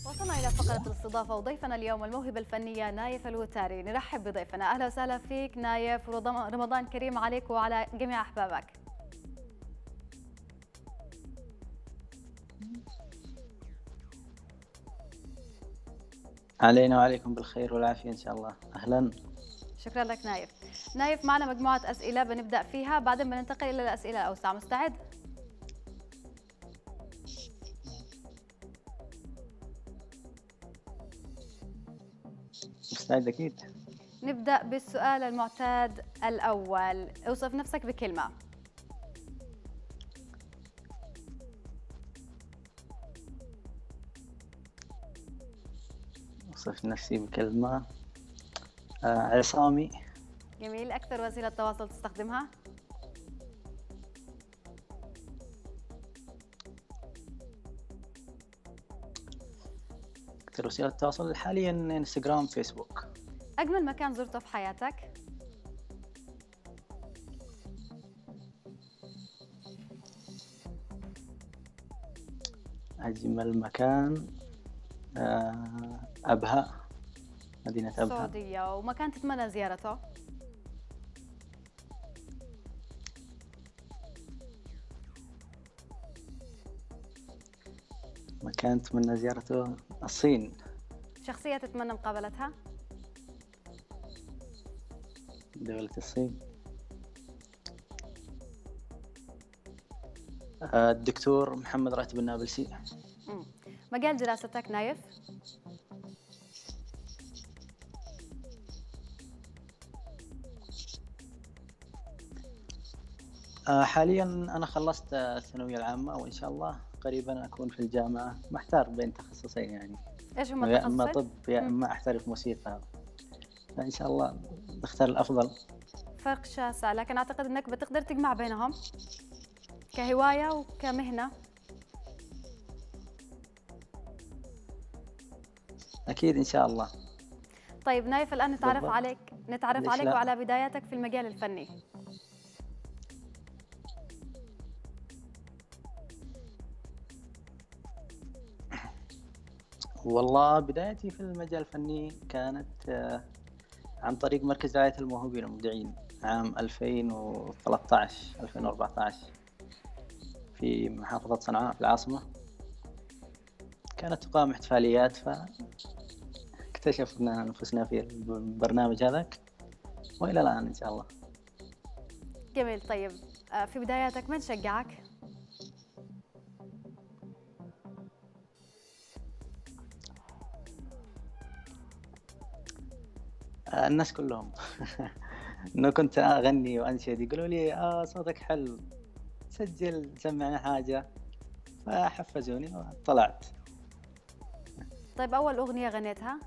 وصلنا إلى فقرة الاستضافة وضيفنا اليوم الموهبة الفنية نايف الوتاري. نرحب بضيفنا. أهلا وسهلا فيك نايف، رمضان كريم عليك وعلى جميع أحبابك. علينا وعليكم بالخير والعافية إن شاء الله. أهلا. شكرا لك نايف. نايف معنا مجموعة أسئلة بنبدأ فيها، بعدين بننتقل إلى الأسئلة الأوسع. مستعد؟ مستعد أكيد. نبدأ بالسؤال المعتاد الأول، اوصف نفسك بكلمة. أوصف نفسي بكلمة عصامي. جميل. أكثر وسيلة تواصل تستخدمها؟ أكثر وسيلة تواصل حاليا انستغرام فيسبوك. أجمل مكان زرته في حياتك؟ أجمل مكان أبها، مدينة أبها. السعودية. ومكان تتمنى زيارته؟ مكان أتمنى زيارته الصين. شخصية تتمنى مقابلتها؟ دولة الصين الدكتور محمد راتب النابلسي. مجال دراستك نايف؟ حاليا أنا خلصت الثانوية العامة وإن شاء الله قريبا أكون في الجامعة، محتار بين تخصصين يعني، ايش هم يا إما التخصصين؟ طب يا إما أحترف موسيقى، فإن شاء الله نختار الأفضل. فرق شاسع، لكن أعتقد أنك بتقدر تجمع بينهم كهواية وكمهنة. أكيد إن شاء الله. طيب نايف، الآن نتعرف بالضبط. عليك ليش لا؟ وعلى بداياتك في المجال الفني. والله بدايتي في المجال الفني كانت عن طريق مركز رعاية الموهوبين المبدعين عام 2013-2014 في محافظة صنعاء في العاصمة. كانت تقام احتفاليات فاكتشفنا أنفسنا في البرنامج هذاك وإلى الآن إن شاء الله. جميل. طيب في بداياتك من شجعك؟ الناس كلهم إنه كنت أغني وأنشد يقولوا لي صوتك حلو، سجل سمعنا حاجة، فحفزوني وطلعت. طيب أول أغنية غنيتها؟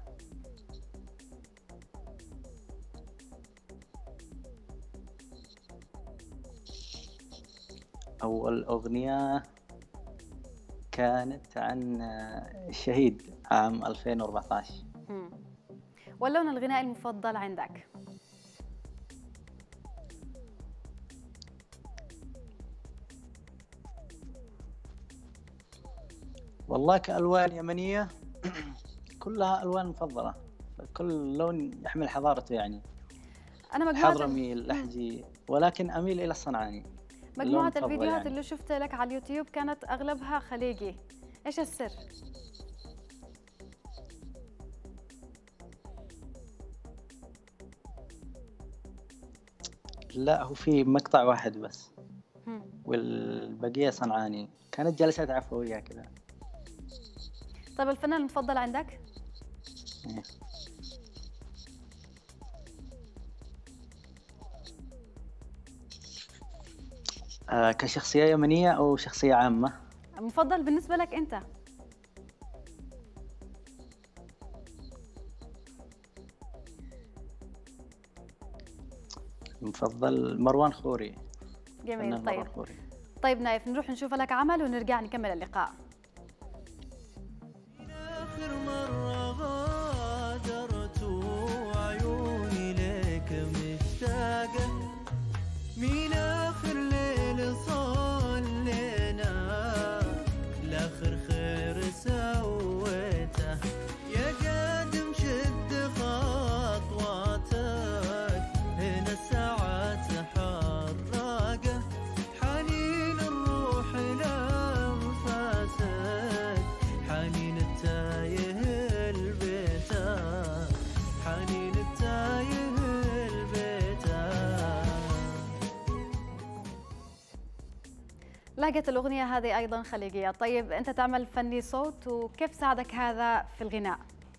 أول أغنية كانت عن الشهيد عام 2014. واللون الغنائي المفضل عندك؟ والله كألوان يمنية كلها ألوان مفضلة، كل لون يحمل حضارته يعني. أنا مجموعة حضرمي الأحجي، ولكن أميل إلى الصنعاني. مجموعة الفيديوهات اللي شفتها لك على اليوتيوب كانت أغلبها خليجي، إيش السر؟ لا، هو في مقطع واحد بس والبقية صنعاني، كانت جلسات عفوية كذا. طيب الفنان المفضل عندك؟ كشخصية يمنية أو شخصية عامة؟ المفضل بالنسبة لك أنت؟ المفضل مروان خوري. جميل. طيب نايف، نروح نشوف لك عمل ونرجع نكمل اللقاء. آخر مرة غادرت وعيوني لك مشتاقة، من آخر ليل صلينا لآخر خير سويته، لهجة الأغنية هذه أيضا خليجية. طيب أنت تعمل فني صوت، وكيف ساعدك هذا في الغناء؟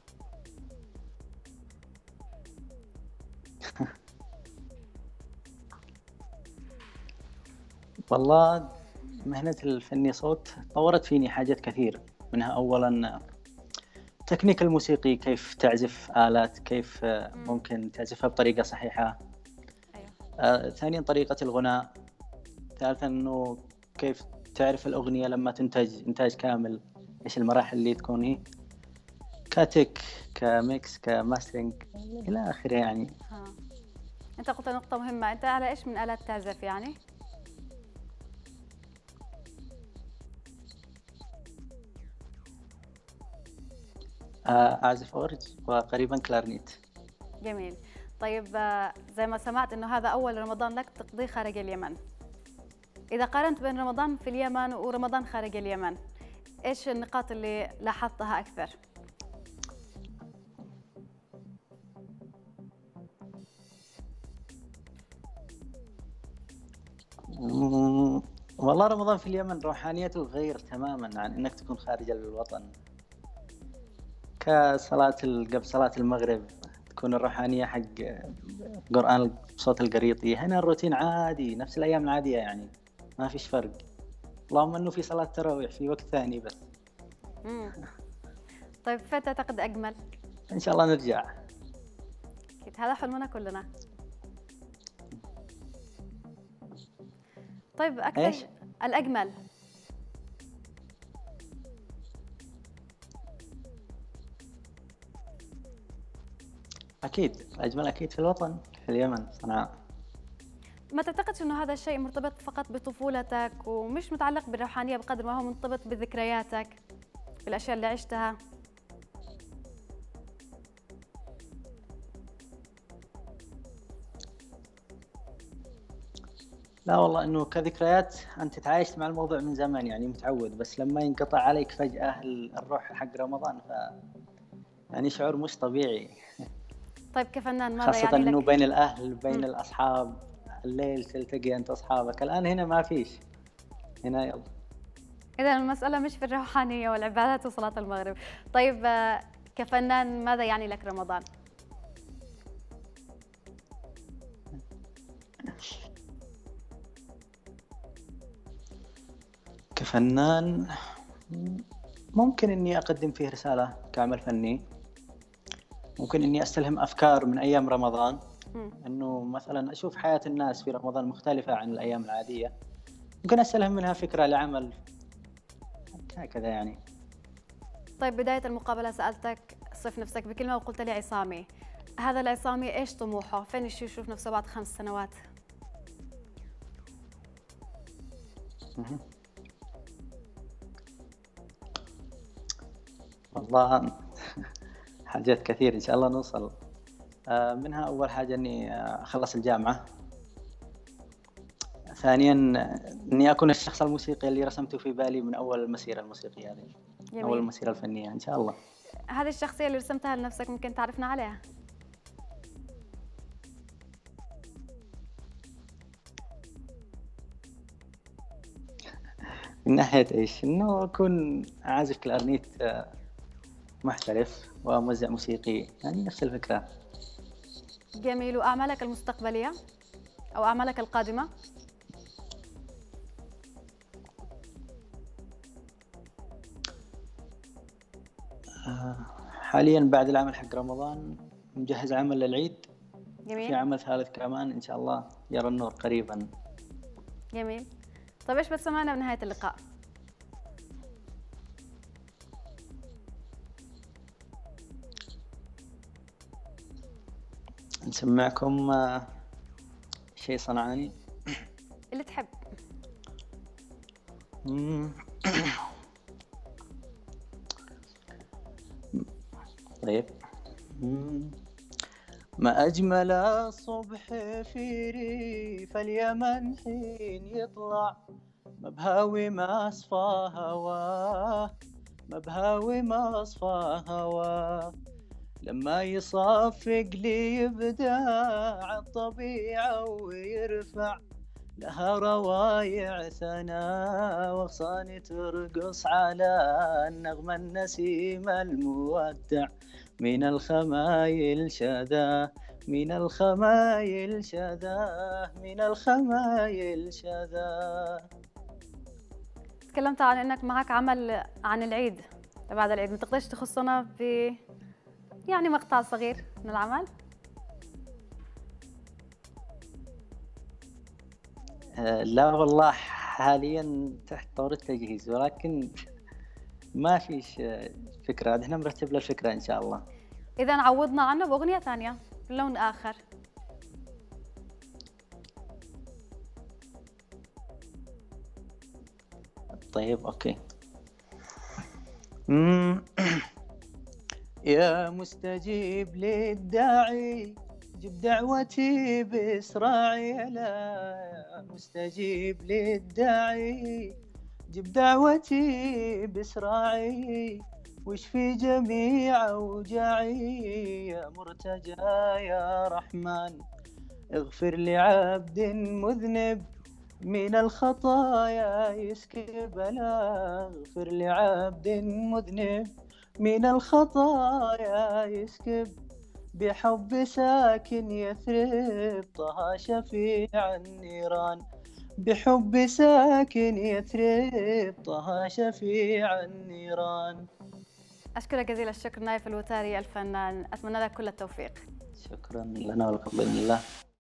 والله مهنة الفني صوت طورت فيني حاجات كثير، منها أولا تكنيك الموسيقي، كيف تعزف آلات، كيف ممكن تعزفها بطريقة صحيحة. أيوة. ثانيا طريقة الغناء. ثالثا أنه كيف تعرف الأغنية لما تنتج إنتاج كامل، إيش المراحل اللي تكون هي كاتك، كميكس، كماسترينج إلى آخره يعني. أنت قلت نقطة مهمة، أنت على إيش من آلات تعزف يعني؟ أعزف أورج وقريبا كلارنيت. جميل. طيب زي ما سمعت أنه هذا أول رمضان لك تقضيه خارج اليمن. إذا قارنت بين رمضان في اليمن ورمضان خارج اليمن، إيش النقاط اللي لاحظتها أكثر؟ والله رمضان في اليمن روحانيته غير تماما عن انك تكون خارج الوطن. كصلاة قبل صلاة المغرب تكون الروحانية حق قرآن بصوت القريطي، هنا الروتين عادي نفس الأيام العادية يعني ما فيش فرق، اللهم أنه في صلاة تراويح في وقت ثاني بس. طيب فين تعتقد أجمل؟ إن شاء الله نرجع. أكيد هذا حلمنا كلنا. طيب أكثر إيش؟ الأجمل. أكيد الأجمل أكيد في الوطن، في اليمن، صنعاء. ما تعتقدش أنه هذا الشيء مرتبط فقط بطفولتك ومش متعلق بالروحانية بقدر ما هو مرتبط بذكرياتك، بالأشياء اللي عشتها؟ لا والله انه كذكريات انت تعايشت مع الموضوع من زمان يعني متعود، بس لما ينقطع عليك فجأة الروح حق رمضان يعني شعور مش طبيعي. طيب كفنان ماذا خاصة يعني انه لك؟ بين الاهل بين الاصحاب، الليل تلتقي انت واصحابك، الان هنا ما فيش، هنا يلا. إذا المسألة مش في الروحانية والعبادات وصلاة المغرب. طيب كفنان ماذا يعني لك رمضان؟ كفنان ممكن اني اقدم فيه رسالة كعمل فني، ممكن اني استلهم افكار من ايام رمضان، انه مثلا اشوف حياة الناس في رمضان مختلفة عن الايام العادية، ممكن استلهم منها فكرة لعمل هكذا يعني. طيب بداية المقابلة سألتك صف نفسك بكلمة وقلت لي عصامي. هذا العصامي إيش طموحه؟ فين يشوف نفسه بعد 5 سنوات؟ والله حاجات كثير إن شاء الله نوصل. منها أول حاجة إني أخلص الجامعة، ثانيا إني أكون الشخص الموسيقي اللي رسمته في بالي من أول المسيرة الموسيقية هذه. جميل. أول المسيرة الفنية إن شاء الله. هذه الشخصية اللي رسمتها لنفسك ممكن تعرفنا عليها؟ من ناحية إيش؟ إنه أكون عازف كلارنيت محترف وموزع موسيقي، يعني نفس الفكرة. جميل. وأعمالك المستقبلية أو أعمالك القادمة؟ حاليا بعد العمل حق رمضان مجهز عمل للعيد. جميل. في عمل ثالث كمان إن شاء الله يرى النور قريبا. جميل. طيب إيش بتسمعنا بنهاية اللقاء؟ نسمعكم شيء صنعاني اللي تحب. طيب. ما أجمل الصبح في ريف اليمن حين يطلع، مبهاوي ما أصفى هواه، مبهاوي ما أصفى هواه، لما يصفق لي يبداع الطبيعة ويرفع لها روايع ثنا واغصان ترقص على النغمة النسيم المودع، من الخمايل شذا من الخمايل شذا من الخمايل شذا. تكلمت عن انك معك عمل عن العيد، بعد العيد ما تقدرش تخصنا ب يعني مقطع صغير من العمل؟ لا والله حاليا تحت طور التجهيز، ولكن ما فيش فكرة، عاد احنا مرتب له الفكرة إن شاء الله. اذا عوضنا عنه باغنيه ثانيه بلون اخر. طيب أوكي. يا مستجيب للداعي جب دعوتي بإسراعي، يا مستجيب للداعي جب دعوتي بإسراعي، واشفي جميع أوجاعي يا مرتجى يا رحمن، اغفر لعبد مذنب من الخطايا يسكب، لا اغفر لعبد مذنب من الخطايا يسكب، بحب ساكن يثرب طه شفيع النيران، بحب ساكن يثرب طه شفيع النيران. اشكرك جزيل الشكر نايف الوتاري الفنان، اتمنى لك كل التوفيق. شكرا لنا ولكم بإذن الله.